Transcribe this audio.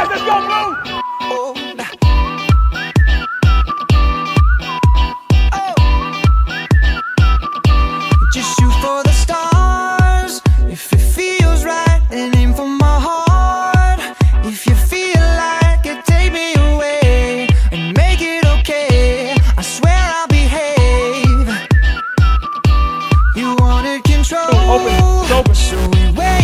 let's go, Blue! Oh, nah. Just shoot for the stars. If it feels right, then aim for my heart. If you feel like it, take me away and make it okay. I swear I'll behave. You wanted control, Open, it's open. so we went